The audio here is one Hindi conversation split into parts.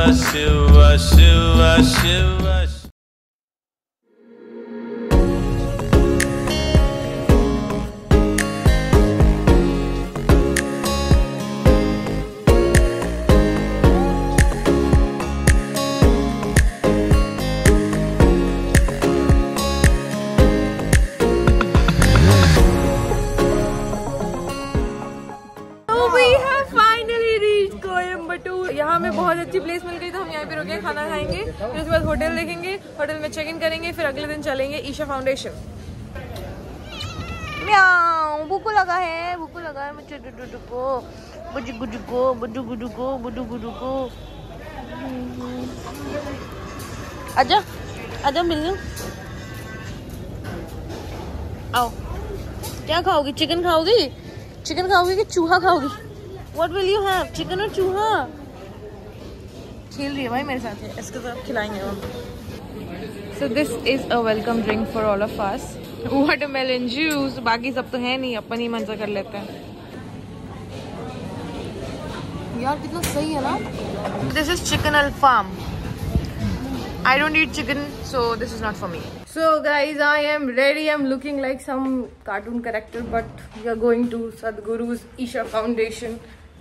Shiva, Shiva, Shiva. यहाँ हमें बहुत अच्छी प्लेस मिल गई तो हम यहाँ पे रुके खाना खाएंगे, फिर उसके बाद होटल देखेंगे, होटल में चेक इन करेंगे, फिर अगले दिन चलेंगे ईशा फाउंडेशन। म्याऊ भूख लगा है मुझे बुजु गुजु को आजा आजा मिलूं। आओ, क्या खाओगी? चिकन खाओगी? चिकन खाओगी कि चूहा खाओगी? What will you have? Chicken और चूहा? खेल रही है भाई मेरे साथ, है इसके साथ खिलाएंगे हम। So this is a welcome drink for all of us. Watermelon juice. बाकी सब तो है नहीं, अपन ही मन से कर लेते हैं। यार कितना सही है ना? This is chicken alfam. I don't eat chicken, so this is not for me. So guys, I am ready. I'm looking like some cartoon character, but we are going to Sadhguru's Isha Foundation.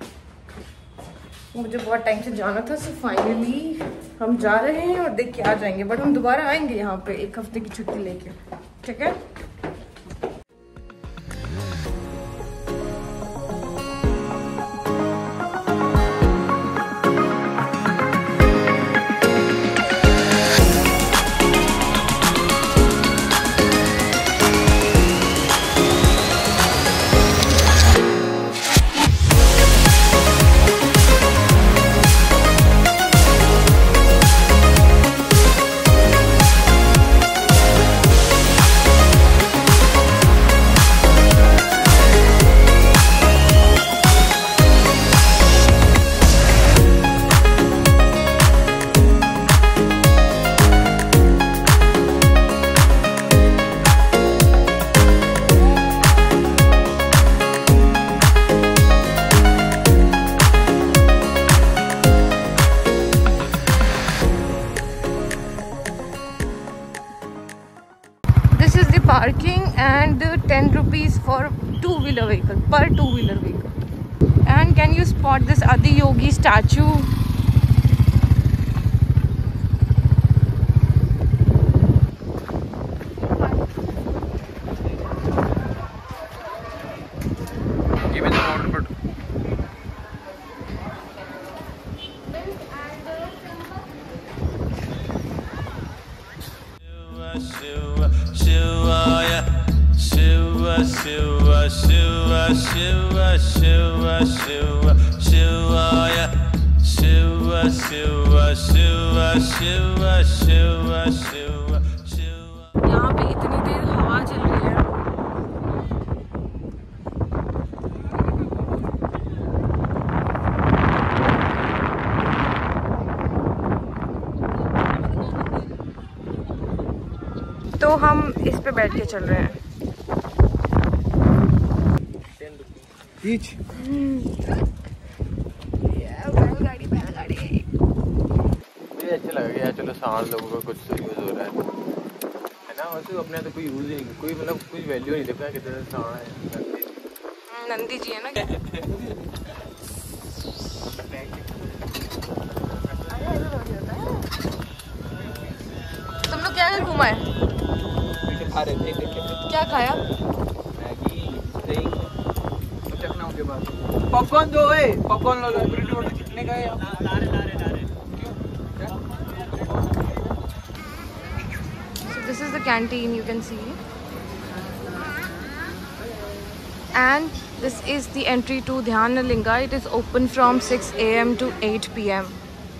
मुझे बहुत टाइम से जाना था, so finally हम जा रहे हैं और देख के आ जाएंगे, बट हम दोबारा आएंगे यहाँ पे 1 हफ्ते की छुट्टी लेके, ठीक है? Parking and 10 rupees for two-wheeler vehicle, per two-wheeler vehicle. And can you spot this Adi Yogi statue? Give me the water bottle. Shiva, Shiva, Shiva, Shiva, Shiva, Shivaya. Shiva, Shiva, Shiva, Shiva, Shiva, Shiva, Shiva. यहाँ पे इतनी तेज हवा चल रही है। तो हम इस पे बैठ के चल रहे हैं। बैलगाड़ी मुझे अच्छा लगा यार, चलो 7 लोगों का कुछ तो यूज हो रहा है ना। वैसे अपने तो कोई यूज नहीं, कोई मतलब कुछ वैल्यू नहीं देखा कितने सांड है। नंदी जी है ना। तुम लोग क्या क्या घुमाए? क्या खाया? पॉपकॉर्न दो है, पॉपकॉर्न लो, कितने का है? So this is the canteen, you can see, and this is the entry to Dhyanalinga. It is open from 6 AM to 8 PM.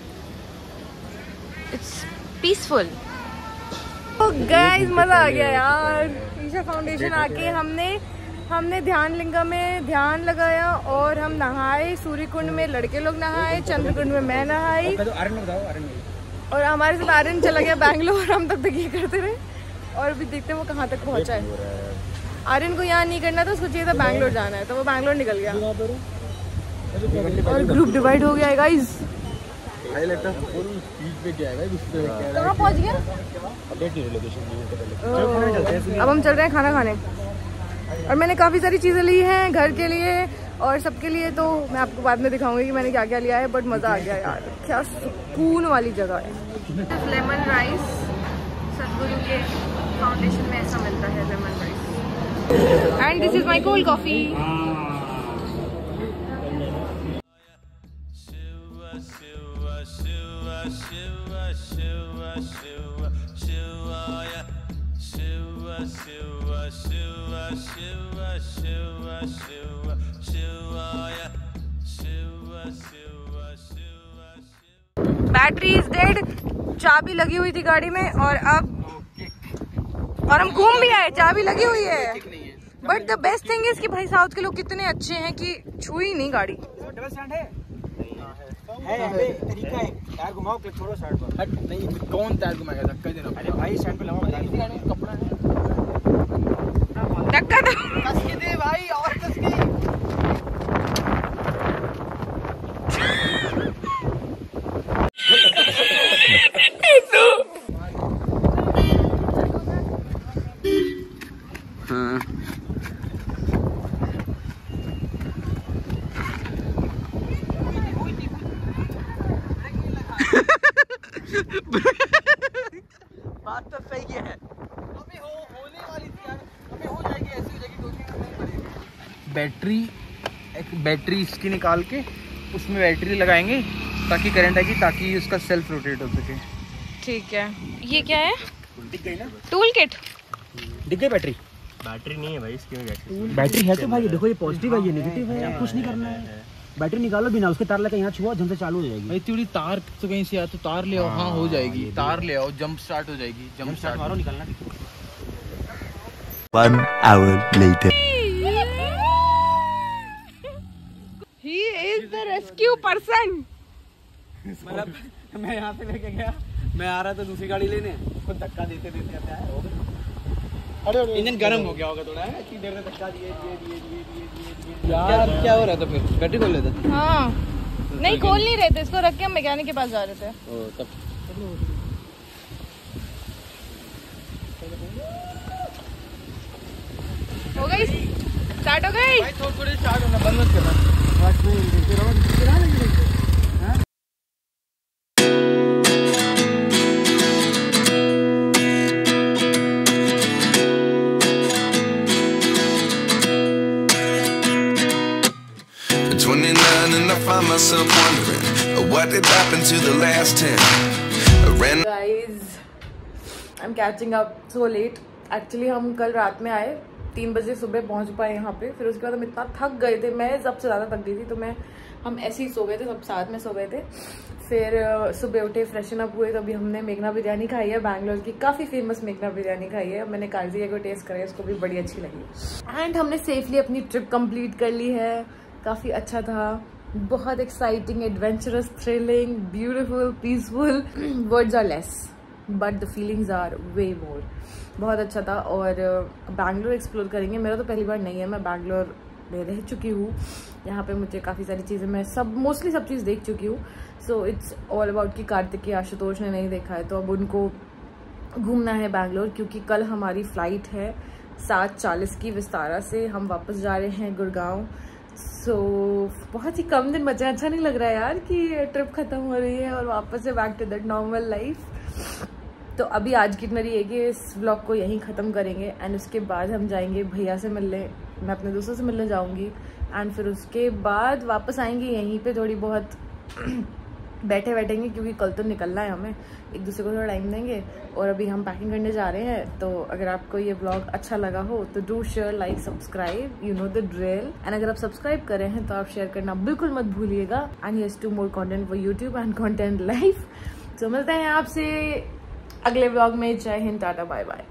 It's peaceful. Oh guys, मजा आ गया यार। ईशा फाउंडेशन आके हमने ध्यानलिंगा में ध्यान लगाया और हम नहाए। सूर्य कुंड में लड़के लोग नहाए, चंद्रकुंड में मैं नहाई, और हमारे साथ आर्यन चला गया बैंगलोर। हम तब तक ये करते रहे और अभी देखते हैं वो कहाँ तक पहुँचा है। आर्यन को यहाँ नहीं करना था, उसको चाहिए था बैंगलोर जाना है, तो वो बैंगलोर निकल गया और ग्रुप डिवाइड हो गया है गाइस। भाई लगता है फुल स्पीड पे क्या है गुस्से में कह रहा कहाँ पहुँच गया? अपडेट की लोकेशन नहीं है पहले। अब हम चल रहे हैं खाना खाने और मैंने काफ़ी सारी चीज़ें ली हैं घर के लिए और सबके लिए, तो मैं आपको बाद में दिखाऊंगी कि मैंने क्या क्या लिया है। बट मज़ा आ गया यार, क्या सुकून वाली जगह है। लेमन राइस सतगुरु के फाउंडेशन में ऐसा मिलता है, lemon rice. And this is my cold coffee. Battery is dead, चाबी लगी हुई थी गाड़ी में और हम घूम भी आए, चाबी लगी हुई है। But the best thing is कि भाई साउथ के लोग कितने अच्छे हैं कि छुई नहीं गाड़ी। डबल स्टैंड है तरीका है, टायर घुमाओ क्लिक छोड़ो साइड पर। हट नहीं, कौन टायर घुमाएगा? धक्का देना। अरे भाई स्टैंड पे लगाओ, कपड़ा है, धक्का दो, कस के दे भाई, और कस के। बात तो सही है, अभी होने वाली थी यार, अभी हो जाएगी, ऐसी हो जाएगी, 2-3 दिन पड़ेगी। बैटरी इसकी निकाल के उसमें बैटरी लगाएंगे ताकि करंट आएगी, ताकि उसका सेल्फ रोटेट हो सके। ठीक है। ये क्या है? दिख गई ना टूल किट। दिख गई बैटरी? बैटरी नहीं है भाई इसकी में। बैटरी है तो भाई देखो, ये पॉजिटिव है, ये नेगेटिव है, कुछ नहीं करना है। बैटरी निकालो बिना उसके, तार लेकर यहाँ छुआ, जम से चालू हो जाएगी। भाई थोड़ी तार तो कहीं से आ, तो तार ले आओ। हाँ हो जाएगी, तार ले आओ, जंप स्टार्ट हो जाएगी। जंप स्टार्ट मारो, निकलना। 1 hour later. He is the rescue person. मतलब मैं यहाँ से लेके गया, मैं आ रहा था दूसरी गाड़ी लेने, खुद धक्का देते देते अरे इंजन गर्म हो गया होगा थोड़ा, इतनी देर में धक्का दिए यार। क्या हो रहा था फिर? बैटरी खोल लेता? हाँ नहीं, खोल नहीं रहे थे, इसको रख के हम मैकेनिक के पास जा रहे थे। तब हो गई, स्टार्ट हो गई। भाई थोड़ी स्टार्ट होना बंद मत करना। Myself wondering what did happen to the last 10. Guys, I'm catching up so late. Actually हम कल रात में आए, 3 बजे सुबह पहुंच पाए यहाँ पे। फिर उसके बाद हम इतना थक गए थे, मैं सबसे ज़्यादा थक गई थी, तो हम ऐसे ही सो गए थे, सब साथ में सो गए थे। फिर सुबह उठे, फ्रेशन अप हुए, तो अभी हमने मेघना बिरयानी खाई है, बैंगलोर की काफ़ी फेमस मेघना बिरयानी खाई है। मैंने काजी को टेस्ट करा है, उसको भी बड़ी अच्छी लगी। एंड हमने सेफली अपनी ट्रिप कंप्लीट कर ली है, काफ़ी अच्छा था, बहुत exciting, adventurous, thrilling, beautiful, peaceful. Words are less but the feelings are way more. बहुत अच्छा था। और बैंगलोर एक्सप्लोर करेंगे। मेरा तो पहली बार नहीं है, मैं बैंगलोर में रह चुकी हूँ, यहाँ पे मुझे काफ़ी सारी चीज़ें, मैं मोस्टली सब चीज़ देख चुकी हूँ। सो इट्स ऑल अबाउट कि कार्तिक की आशुतोष ने नहीं देखा है, तो अब उनको घूमना है बैंगलोर, क्योंकि कल हमारी फ़्लाइट है 7:40 की विस्तारा से। हम वापस जा रहे हैं गुड़गांव। सो बहुत ही कम दिन बचे। अच्छा नहीं लग रहा है यार कि ट्रिप खत्म हो रही है और वापस से back to that normal life. तो अभी आज की इतना रही है कि इस व्लॉग को यहीं ख़त्म करेंगे। एंड उसके बाद हम जाएंगे भैया से मिलने, मैं अपने दोस्तों से मिलने जाऊंगी। एंड फिर उसके बाद वापस आएंगे, यहीं पे थोड़ी बहुत बैठेंगे, क्योंकि कल तो निकलना है हमें, एक दूसरे को थोड़ा टाइम देंगे। और अभी हम पैकिंग करने जा रहे हैं। तो अगर आपको ये व्लॉग अच्छा लगा हो तो do share, like, subscribe, you know the drill. And अगर आप सब्सक्राइब कर रहे हैं तो आप शेयर करना बिल्कुल मत भूलिएगा। And here's to more content for YouTube and content life. तो मिलते हैं आपसे अगले व्लॉग में। जय हिंद, टाटा, बाय बाय।